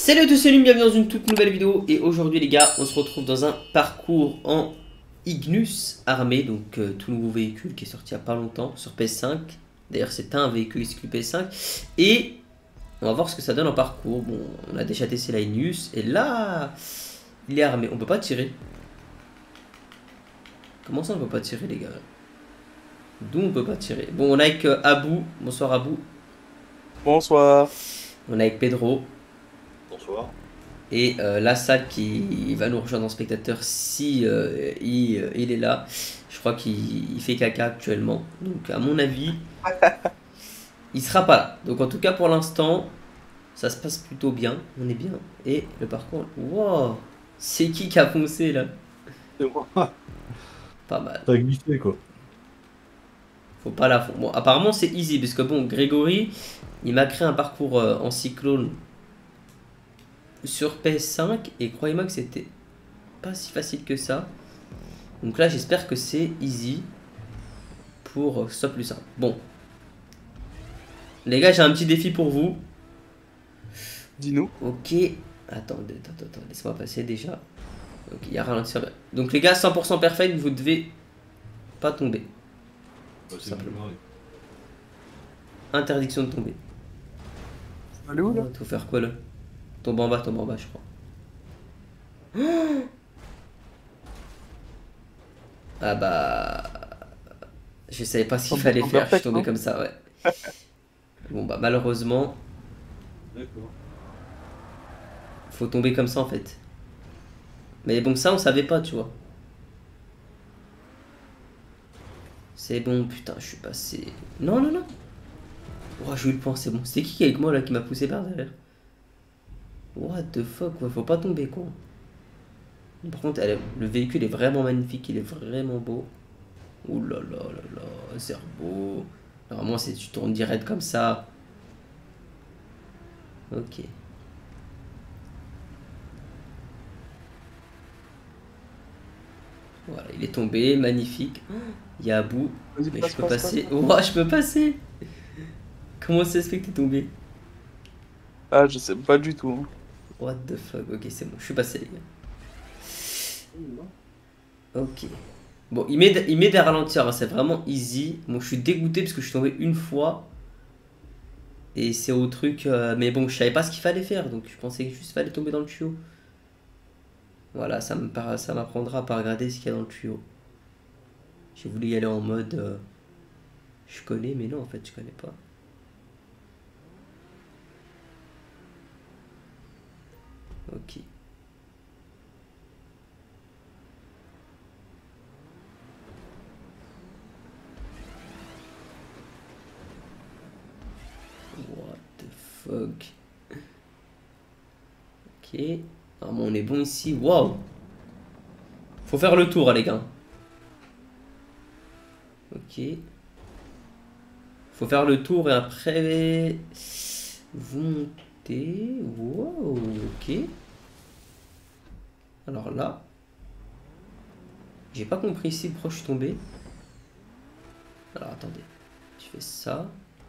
Salut à tous, salut, bienvenue dans une toute nouvelle vidéo. Et aujourd'hui les gars, on se retrouve dans un parcours en Ignus armé. Donc tout nouveau véhicule qui est sorti il n'y a pas longtemps sur PS5. D'ailleurs c'est un véhicule exclu PS5. Et on va voir ce que ça donne en parcours. Bon, on a déjà testé la Ignus. Et là, il est armé. On peut pas tirer. Comment ça on peut pas tirer les gars? D'où on peut pas tirer? Bon, on est avec Abou. Bonsoir Abou. Bonsoir. On est avec Pedro. Bonsoir. Et Lassal qui va nous rejoindre en spectateur si il est là. Je crois qu'il fait caca actuellement. Donc à mon avis, il sera pas là. Donc en tout cas pour l'instant, ça se passe plutôt bien. On est bien. Et le parcours... Wow. C'est qui a foncé là? C'est moi. Pas mal. T'as glissé quoi. Faut pas la... Bon, apparemment c'est easy. Parce que bon, Grégory, il m'a créé un parcours en cyclone sur PS5. Et croyez-moi que c'était pas si facile que ça. Donc là, j'espère que c'est easy pour que ce soit plus simple. Bon. Les gars, j'ai un petit défi pour vous. Dis-nous. Ok. Attendez, laisse-moi passer déjà. Ok, il y a ralentir. Donc les gars, 100% perfect, vous devez pas tomber. Bah, Tout c'est simplement. normal. Interdiction de tomber. Allez où là? Faut faire quoi là? Tombe en bas, je crois. Ah bah... Je savais pas ce qu'il fallait 100% faire, je suis perfect, tombé non? comme ça, ouais. Bon bah malheureusement, D'accord. faut tomber comme ça en fait. Mais bon, ça on savait pas, tu vois. C'est bon, putain, je suis passé. Non, non, non. Oh, j'ai eu le point, c'est bon. C'est qui est avec moi là qui m'a poussé par derrière? What the fuck, ouais, faut pas tomber quoi. Par contre, le véhicule est vraiment magnifique, il est vraiment beau. Ouh là là là là, c'est beau. Normalement, c'est tu tournes direct comme ça. Ok. Voilà, il est tombé, magnifique. Il y a à bout, Vas-y, mais je passe, peux passe, passe, passer. passe. Oh, je peux passer. Comment ça se fait que t'es tombé? Ah, je sais pas du tout, hein. What the fuck, ok, c'est bon, je suis passé les gars. Ok. Bon, il met des ralentir, hein, c'est vraiment easy. Bon, je suis dégoûté parce que je suis tombé une fois. Et c'est au truc. Mais bon, je savais pas ce qu'il fallait faire. Donc je pensais que juste fallait tomber dans le tuyau. Voilà, ça m'apprendra à pas regarder ce qu'il y a dans le tuyau. J'ai voulu y aller en mode. Je connais, mais non, en fait, je connais pas. Ok. What the fuck. Ok. Ah, bon, on est bon ici. Waouh. Faut faire le tour, hein, les gars. Ok. Faut faire le tour et après. Vous montez. Wow, ok. Alors là. J'ai pas compris ici pourquoi je suis tombé. Alors attendez. Tu fais ça.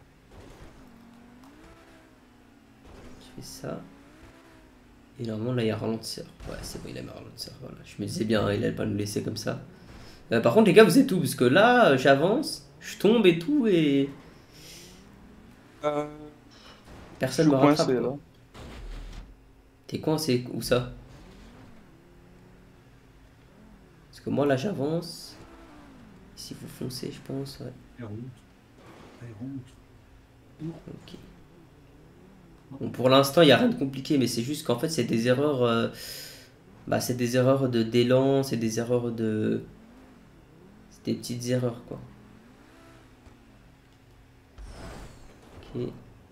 Tu fais ça. Et normalement là il y a ralentisseur. Ouais, c'est bon, il a mis ralentisseur. Voilà. Je me disais bien, il allait pas nous laisser comme ça. Par contre, les gars, vous êtes où? Parce que là, j'avance, je tombe et tout, et Euh, je personne suis me rattrape, coincé quoi. là. T'es coincé, où ça? Parce que moi, là, j'avance. Si vous foncez, je pense, ouais. Ok. Bon, pour l'instant, il n'y a rien de compliqué, mais c'est juste qu'en fait, c'est des erreurs. Bah, c'est des erreurs d'élan, c'est des erreurs de. C'est des petites erreurs, quoi. Ok.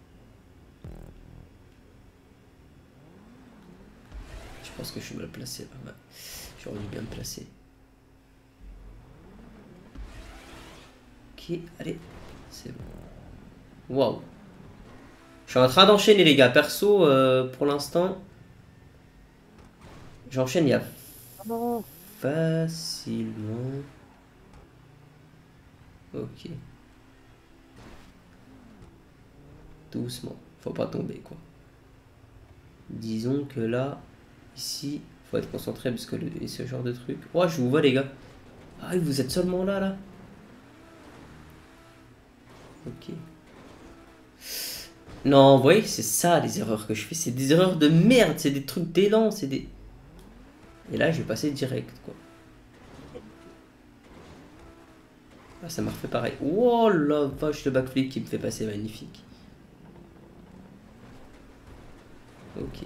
Je pense que je suis mal placé, là. Ouais. J'aurais dû bien me placer. Ok, allez. C'est bon. Waouh. Je suis en train d'enchaîner, les gars. Perso, pour l'instant, j'enchaîne il y a Ah non. facilement. Ok. Doucement. Faut pas tomber, quoi. Disons que là, ici, faut être concentré parce que ce genre de truc. Oh, je vous vois les gars. Ah, vous êtes seulement là, là. Ok. Non, vous voyez, c'est ça les erreurs que je fais. C'est des erreurs de merde, c'est des trucs d'élan, c'est des... Et là, je vais passer direct, quoi. Ah, ça m'a refait pareil. Oh la vache, le backflip qui me fait passer, magnifique. Ok.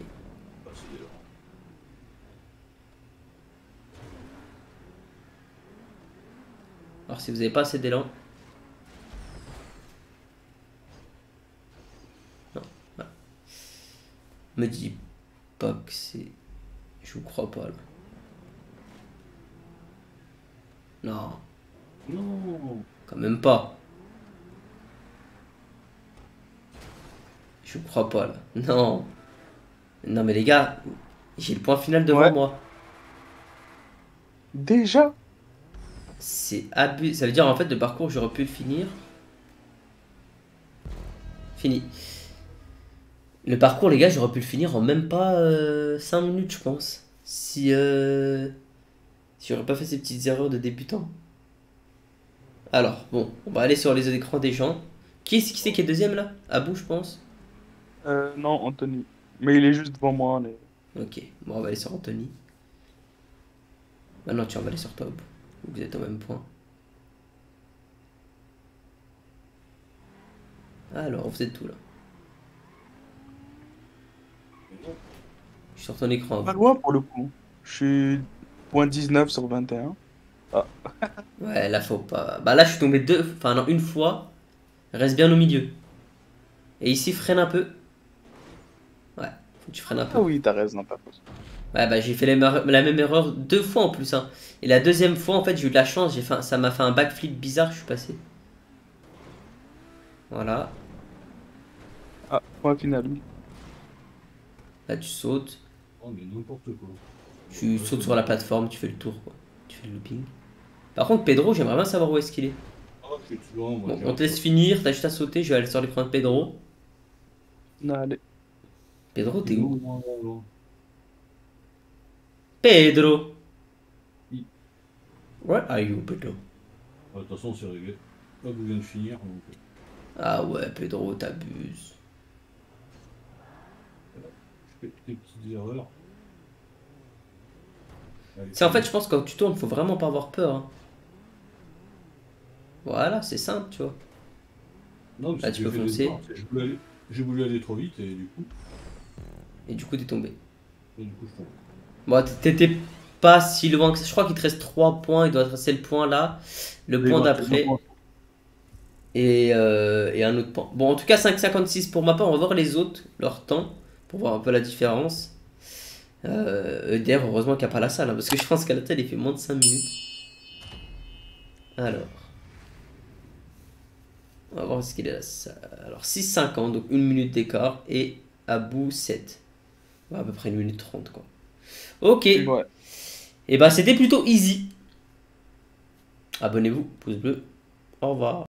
Alors, si vous n'avez pas assez d'élan... Non, voilà. Me dis pas que c'est... Je vous crois pas, là. Non. Non. Quand même pas. Je vous crois pas, là. Non. Non, mais les gars, j'ai le point final devant Ouais. moi. Déjà? C'est abusé. Ça veut dire, en fait, le parcours, j'aurais pu le finir. Fini. Le parcours, les gars, j'aurais pu le finir en même pas 5 minutes, je pense. Si j'aurais pas fait ces petites erreurs de débutant. Alors, bon, on va aller sur les écrans des gens. Qui c'est qui est deuxième, là? Abou, je pense. Non, Anthony. Mais il est juste devant moi. Ok, bon, on va aller sur Anthony. Maintenant, tu vas aller sur toi, Abou. Vous êtes au même point. Alors, vous êtes où, là? Je suis sur ton écran, Pas Abou. loin pour le coup. Je suis point 19 sur 21. Ah, Ouais, là, faut pas... Bah là, je suis tombé deux... Enfin, non, une fois. Reste bien au milieu. Et ici, freine un peu. Ouais, faut que tu freines un ah peu. oui, t'as raison, t'as raison. Ouais, bah j'ai fait la même erreur deux fois en plus, hein. Et la deuxième fois, en fait, j'ai eu de la chance. Ça m'a fait un backflip bizarre, je suis passé. Voilà. Ah, point final. Là, tu sautes. Oh, mais n'importe quoi. Tu sautes sur la plateforme, tu fais le tour, quoi. Tu fais le looping. Par contre, Pedro, j'aimerais bien savoir où est-ce qu'il est. Ah, je suis loin, moi. Bon, on te laisse finir. T'as juste à sauter. Je vais aller sur l'écran de Pedro. Non, allez. Pedro, t'es où? Non. Pedro! Oui. Where are you, Pedro? De toute façon, c'est réglé. Là, vous venez de finir. Donc, Ah ouais, Pedro, t'abuses. je fais des petites erreurs. Allez, C'est en fait, je pense que quand tu tournes, faut vraiment pas avoir peur, hein. Voilà, c'est simple, tu vois. non, mais Là, c'est tu que peux j'ai fait foncer. l'erreur. J'ai voulu aller trop vite et Et du coup, t'es tombé. du coup, je tombe. Bon, t'étais pas si loin que ça. Je crois qu'il te reste 3 points. Il doit te rester le point là, le Oui, point ouais, d'après et un autre point. Bon, en tout cas, 5,56 pour ma part. On va voir les autres, leur temps, pour voir un peu la différence. EDR, heureusement qu'il n'y a pas la salle, hein, parce que je pense qu'à la télé, il fait moins de 5 minutes. Alors, on va voir ce qu'il est là. Alors, 6,50, donc 1 minute d'écart, et à bout 7. Ouais, à peu près 1 minute 30, quoi. Ok. Ouais. Et bah, c'était plutôt easy. Abonnez-vous, pouce bleu. Au revoir.